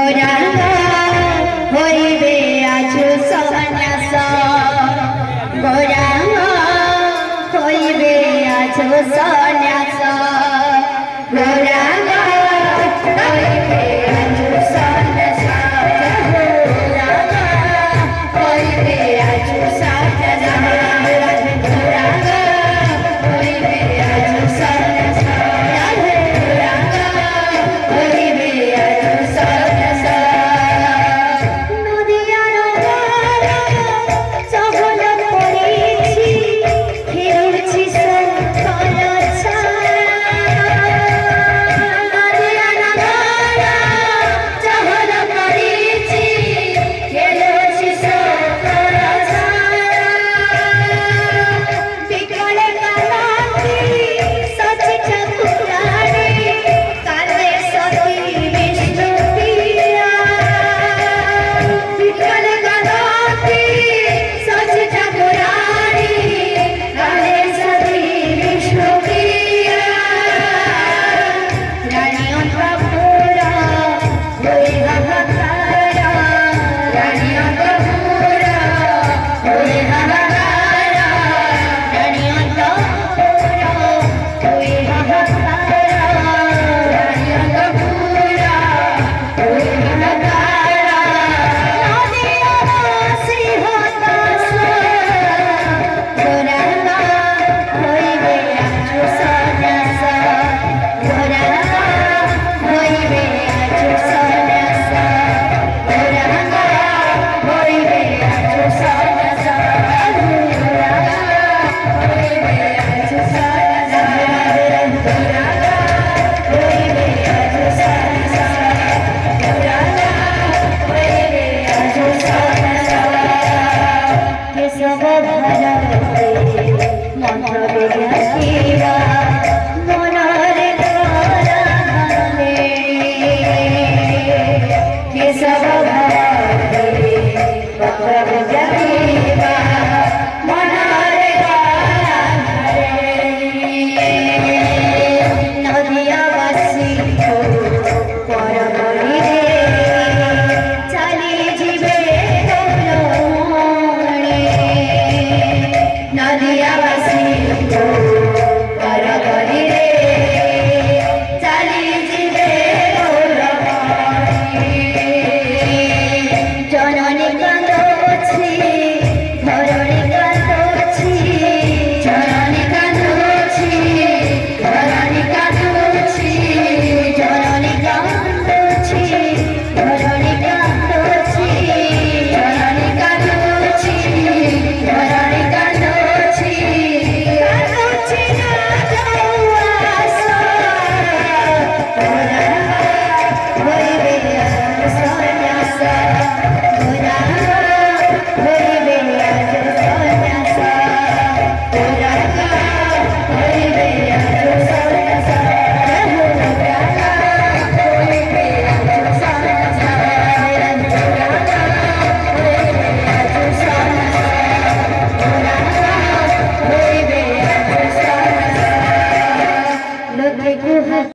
गौरांग होइबे आजु सन्यास गौरांग होइबे आजु सन्यास गौरांग होइबे आजु सन्यास गौरांग होइबे आजु सन्यास गौरांग होइबे आजु सन्यास गौरांग होइबे आजु सन्यास नदियार चहल पड़िछि फिरुछि शंकर नदियार चहल पड़िछि फिरुछि शंकर बिकल कालाती सची चकुरानी काले सती विष्णु प्रिया बिकल कालाती सची चकुरानी काले सती विष्णु प्रिया रानी अंतपुरा होई हाहाकार रानी अंतपुरा होई हाहाकार रानी अंतपुरा होई हाहाकार रानी अंतपुरा होई हाहाकार नदियार सिंहदास गौरांग होइबे आजु सन्यास गौरांग होइबे आजु सन्यास गौरांग होइबे आजु सन्यास गौरांग होइबे आजु सन्यास गौरांग होइबे आजु सन्यास गौरांग होइबे आजु सन्यास केशव भरते मंत्र विद्या मनरे गौरांगे केशव भरते मंत्र विद्या मनरे गौरांगे नदियावासी परमणि चली जीवे गौरमणि नदियावासी परमणि